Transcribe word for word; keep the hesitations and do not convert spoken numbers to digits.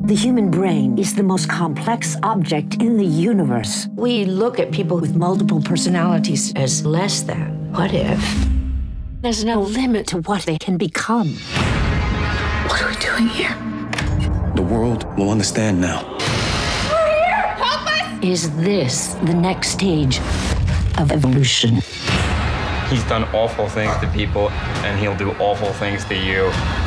The human brain is the most complex object in the universe. We look at people with multiple personalities as less than. What if there's no limit to what they can become? What are we doing here? The world will understand now. We're here! Help us! Is this the next stage of evolution? He's done awful things to people, and he'll do awful things to you.